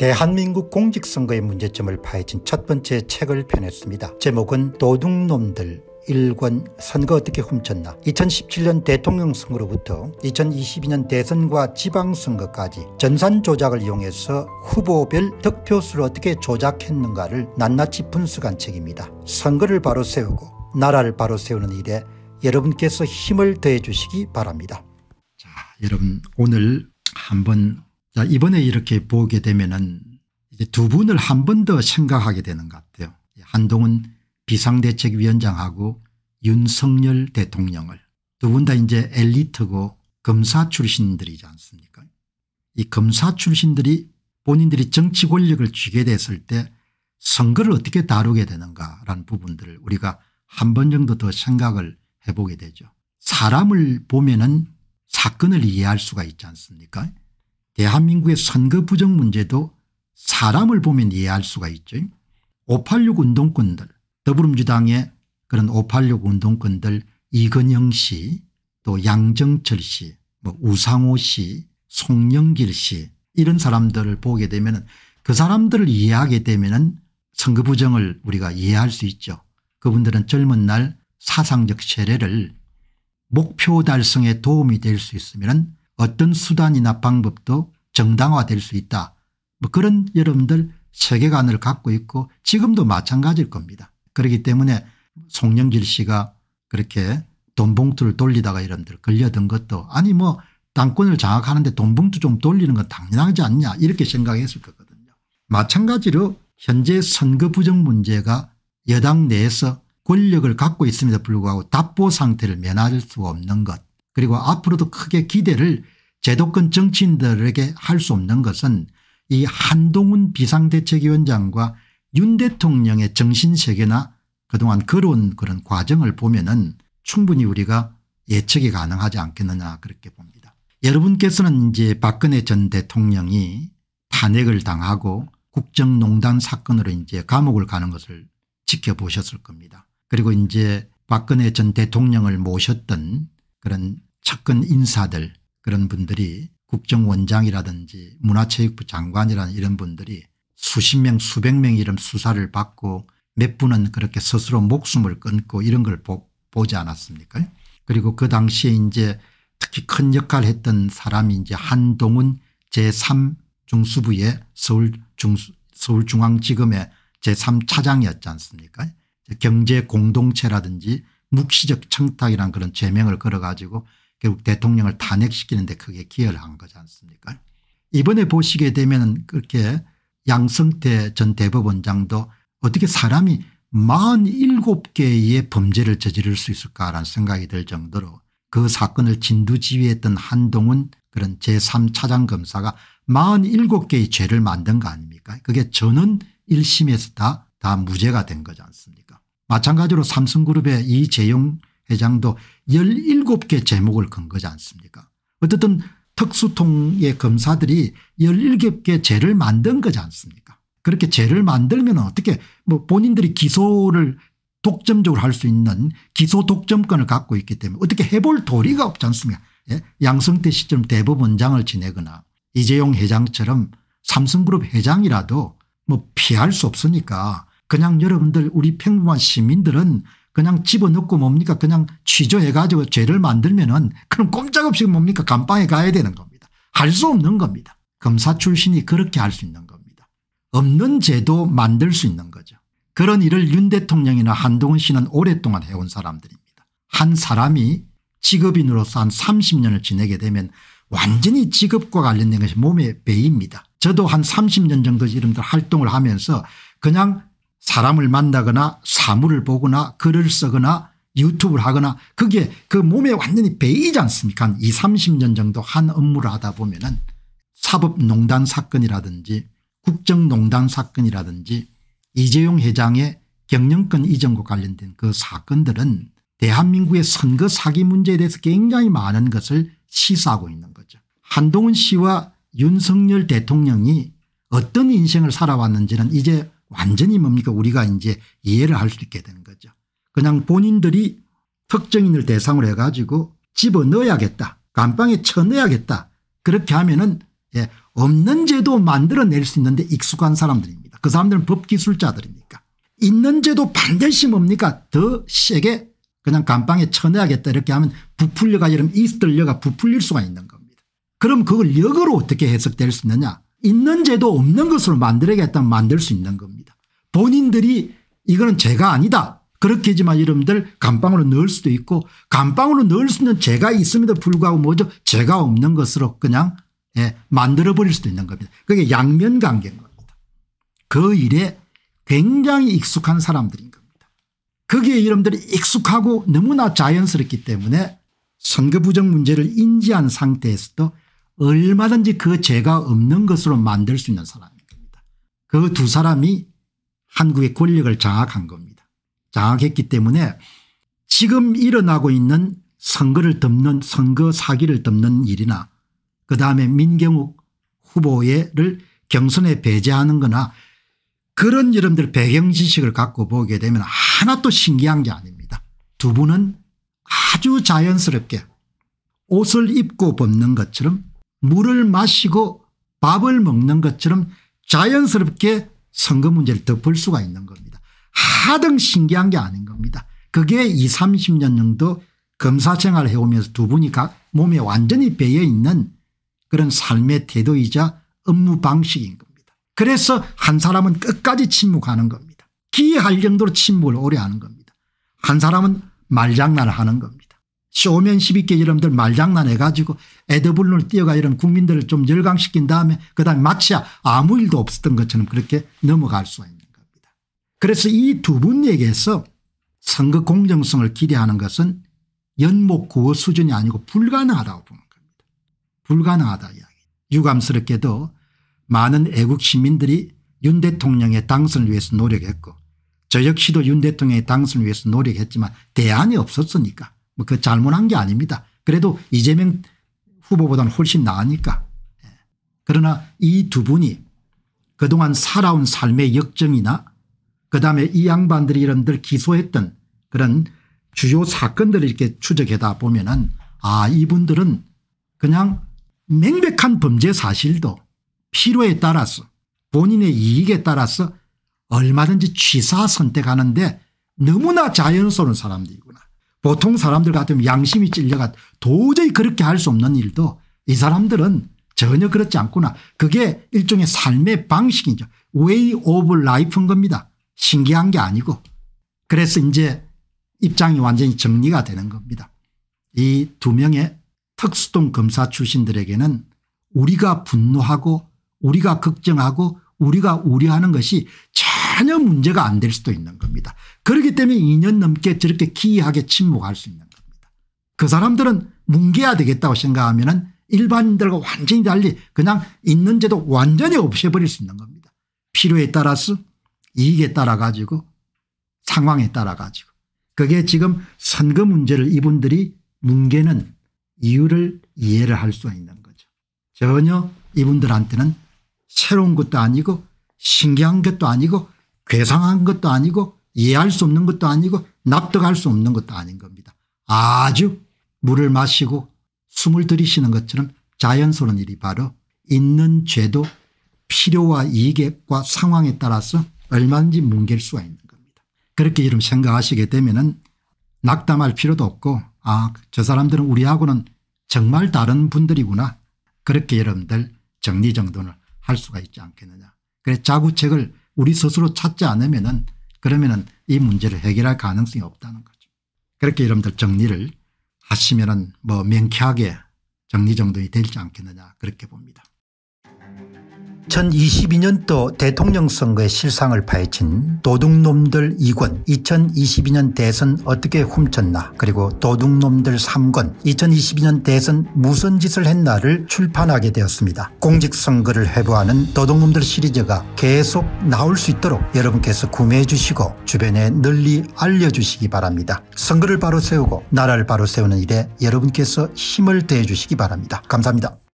대한민국 공직선거의 문제점을 파헤친 첫 번째 책을 펴냈습니다. 제목은 도둑놈들 1권 선거 어떻게 훔쳤나. 2017년 대통령 선거로부터 2022년 대선과 지방선거까지 전산 조작을 이용해서 후보별 득표수를 어떻게 조작했는가를 낱낱이 분석한 책입니다. 선거를 바로 세우고 나라를 바로 세우는 일에 여러분께서 힘을 더해 주시기 바랍니다. 자, 여러분 오늘 한번 이번에 이렇게 보게 되면은 이제 두 분을 한 번 더 생각하게 되는 것 같아요. 한동훈 비상대책위원장하고 윤석열 대통령을 두 분 다 이제 엘리트고 검사 출신들이지 않습니까? 이 검사 출신들이 본인들이 정치 권력을 쥐게 됐을 때 선거를 어떻게 다루게 되는가라는 부분들을 우리가 한 번 정도 더 생각을 해보게 되죠. 사람을 보면은 사건을 이해할 수가 있지 않습니까? 대한민국의 선거 부정 문제도 사람을 보면 이해할 수가 있죠. 586 운동권들, 더불어민주당의 그런 586 운동권들 이건영 씨, 또 양정철 씨, 우상호 씨, 송영길 씨 이런 사람들을 보게 되면 그 사람들을 이해하게 되면 선거 부정을 우리가 이해할 수 있죠. 그분들은 젊은 날 사상적 세례를 목표 달성에 도움이 될 수 있으면 어떤 수단이나 방법도 정당화될 수 있다. 그런 여러분들 세계관을 갖고 있고 지금도 마찬가지일 겁니다. 그렇기 때문에 송영길 씨가 그렇게 돈 봉투를 돌리다가 여러분들 걸려든 것도 아니 당권을 장악하는데 돈 봉투 좀 돌리는 건 당연하지 않냐 이렇게 생각했을 거거든요. 마찬가지로 현재 선거 부정 문제가 여당 내에서 권력을 갖고 있음에도 불구하고 답보 상태를 면할 수 없는 것, 그리고 앞으로도 크게 기대를 제도권 정치인들에게 할 수 없는 것은 이 한동훈 비상대책위원장과 윤 대통령의 정신세계나 그동안 걸어온 그런 과정을 보면은 충분히 우리가 예측이 가능하지 않겠느냐 그렇게 봅니다. 여러분께서는 이제 박근혜 전 대통령이 탄핵을 당하고 국정농단 사건으로 이제 감옥을 가는 것을 지켜보셨을 겁니다. 그리고 이제 박근혜 전 대통령을 모셨던 그런 측근 인사들 그런 분들이 국정원장이라든지 문화체육부 장관이라는 이런 분들이 수십 명 수백 명 이런 수사를 받고 몇 분은 그렇게 스스로 목숨을 끊고 이런 걸 보지 않았습니까? 그리고 그 당시에 이제 특히 큰 역할을 했던 사람이 이제 한동훈 제3중수부의 서울중앙지검의 제3차장이었지 않습니까? 경제공동체라든지 묵시적 청탁이라는 그런 죄명을 걸어 가지고 결국 대통령을 탄핵시키는데 크게 기여를 한 거지 않습니까? 이번에 보시게 되면 그렇게 양성태 전 대법원장도 어떻게 사람이 47개의 범죄를 저지를 수 있을까라는 생각이 들 정도로 그 사건을 진두지휘했던 한동훈 그런 제3차장 검사가 47개의 죄를 만든 거 아닙니까? 그게 전원 1심에서 다 무죄가 된 거지 않습니까? 마찬가지로 삼성그룹의 이재용 회장도 17개 제목을 건 거지 않습니까? 어쨌든 특수통의 검사들이 17개 죄를 만든 거지 않습니까? 그렇게 죄를 만들면 어떻게 본인들이 기소를 독점적으로 할 수 있는 기소 독점권을 갖고 있기 때문에 어떻게 해볼 도리가 없지 않습니까? 예? 양성태 씨처럼 대법원장을 지내거나 이재용 회장처럼 삼성그룹 회장이라도 피할 수 없으니까 그냥 여러분들 우리 평범한 시민들은 그냥 집어넣고 뭡니까 그냥 취조해 가지고 죄를 만들면은 그럼 꼼짝없이 뭡니까 감방에 가야 되는 겁니다. 할 수 없는 겁니다. 검사 출신이 그렇게 할 수 있는 겁니다. 없는 죄도 만들 수 있는 거죠. 그런 일을 윤 대통령이나 한동훈 씨는 오랫동안 해온 사람들입니다. 한 사람이 직업인으로서 한 30년을 지내게 되면 완전히 직업과 관련된 것이 몸에 배입니다. 저도 한 30년 정도 이런 활동을 하면서 그냥 사람을 만나거나 사물을 보거나 글을 쓰거나 유튜브를 하거나 그게 그 몸에 완전히 배이지 않습니까? 한 20, 30년 정도 한 업무를 하다 보면은 사법농단 사건이라든지 국정농단 사건이라든지 이재용 회장의 경영권 이전과 관련된 그 사건들은 대한민국의 선거 사기 문제에 대해서 굉장히 많은 것을 시사하고 있는 거죠. 한동훈 씨와 윤석열 대통령이 어떤 인생을 살아왔는지는 이제 완전히 우리가 이제 이해를 할 수 있게 되는 거죠. 그냥 본인들이 특정인을 대상으로 해가지고 집어넣어야겠다. 감방에 쳐넣어야겠다. 그렇게 하면은 예, 없는 제도 만들어낼 수 있는데 익숙한 사람들입니다. 그 사람들은 법기술자들이니까. 있는 제도 반드시 뭡니까 더 세게 그냥 감방에 쳐내야겠다 이렇게 하면 부풀려가 이러면 있을 려가 부풀릴 수가 있는 겁니다. 그럼 그걸 역으로 어떻게 해석될 수 있느냐. 있는 제도 없는 것으로 만들어야겠다면 만들 수 있는 겁니다. 본인들이 이거는 죄가 아니다. 그렇게 하지만 여러분들 감방으로 넣을 수도 있고 감방으로 넣을 수 있는 죄가 있음에도 불구하고 뭐죠. 죄가 없는 것으로 그냥 만들어버릴 수도 있는 겁니다. 그게 양면관계인 겁니다. 그 일에 굉장히 익숙한 사람들인 겁니다. 거기에 여러분들이 익숙하고 너무나 자연스럽기 때문에 선거 부정 문제를 인지한 상태에서도 얼마든지 그 죄가 없는 것으로 만들 수 있는 사람인 겁니다. 그 두 사람이 한국의 권력을 장악한 겁니다. 장악했기 때문에 지금 일어나고 있는 선거를 덮는 선거 사기를 덮는 일이나 그다음에 민경욱 후보를 경선에 배제하는 거나 그런 여러분들 배경 지식을 갖고 보게 되면 하나도 신기한 게 아닙니다. 두 분은 아주 자연스럽게 옷을 입고 벗는 것처럼 물을 마시고 밥을 먹는 것처럼 자연스럽게 선거 문제를 덮을 수가 있는 겁니다. 하등 신기한 게 아닌 겁니다. 그게 20, 30년 정도 검사 생활을 해오면서 두 분이 각 몸에 완전히 배어 있는 그런 삶의 태도이자 업무 방식인 겁니다. 그래서 한 사람은 끝까지 침묵하는 겁니다. 기이할 정도로 침묵을 오래 하는 겁니다. 한 사람은 말장난을 하는 겁니다. 쇼맨십 있게 여러분들 말장난해 가지고 애드블론을 띄어가 이런 국민들을 좀 열광시킨 다음에 그다음에 마치 아무 일도 없었던 것처럼 그렇게 넘어갈 수가 있는 겁니다. 그래서 이 두 분에게서 선거 공정성을 기대하는 것은 연목구호 수준이 아니고 불가능하다고 보는 겁니다. 불가능하다 이야기. 유감스럽게도 많은 애국 시민들이 윤 대통령의 당선을 위해서 노력했고 저 역시도 윤 대통령의 당선을 위해서 노력했지만 대안이 없었으니까 뭐 그 잘못한 게 아닙니다. 그래도 이재명 후보보다는 훨씬 나으니까. 그러나 이 두 분이 그동안 살아온 삶의 역정이나 그다음에 이 양반들이 이런들 기소했던 그런 주요 사건들을 이렇게 추적하다 보면은 아 이분들은 그냥 명백한 범죄 사실도 필요에 따라서 본인의 이익에 따라서 얼마든지 취사 선택하는데 너무나 자연스러운 사람들이구나. 보통 사람들 같으면 양심이 찔려가 도저히 그렇게 할 수 없는 일도 이 사람들은 전혀 그렇지 않구나. 그게 일종의 삶의 방식이죠. way of life인 겁니다. 신기한 게 아니고. 그래서 이제 입장이 완전히 정리가 되는 겁니다. 이 두 명의 특수동 검사 출신들에게는 우리가 분노하고 우리가 걱정하고 우리가 우려하는 것이 전혀 문제가 안 될 수도 있는 겁니다. 그렇기 때문에 2년 넘게 저렇게 기이하게 침묵할 수 있는 겁니다. 그 사람들은 뭉개야 되겠다고 생각하면 일반인들과 완전히 달리 그냥 있는 제도 완전히 없애버릴 수 있는 겁니다. 필요에 따라서 이익에 따라 가지고 상황에 따라 가지고. 그게 지금 선거 문제를 이분들이 뭉개는 이유를 이해를 할 수가 있는 거죠. 전혀 이분들한테는 새로운 것도 아니고 신기한 것도 아니고 괴상한 것도 아니고 이해할 수 없는 것도 아니고 납득할 수 없는 것도 아닌 겁니다. 아주 물을 마시고 숨을 들이쉬는 것처럼 자연스러운 일이 바로 있는 죄도 필요와 이익과 상황에 따라서 얼마든지 뭉갤 수가 있는 겁니다. 그렇게 여러분 생각하시게 되면은 낙담할 필요도 없고 아, 저 사람들은 우리하고는 정말 다른 분들이구나. 그렇게 여러분들 정리정돈을 할 수가 있지 않겠느냐. 그래서 자구책을 우리 스스로 찾지 않으면은 그러면은 이 문제를 해결할 가능성이 없다는 거죠. 그렇게 여러분들 정리를 하시면은 뭐 명쾌하게 정리정돈이 되지 않겠느냐 그렇게 봅니다. 2022년도 대통령 선거의 실상을 파헤친 도둑놈들 2권 2022년 대선 어떻게 훔쳤나 그리고 도둑놈들 3권 2022년 대선 무슨 짓을 했나를 출판하게 되었습니다. 공직선거를 회부하는 도둑놈들 시리즈가 계속 나올 수 있도록 여러분께서 구매해 주시고 주변에 널리 알려주시기 바랍니다. 선거를 바로 세우고 나라를 바로 세우는 일에 여러분께서 힘을 더해 주시기 바랍니다. 감사합니다.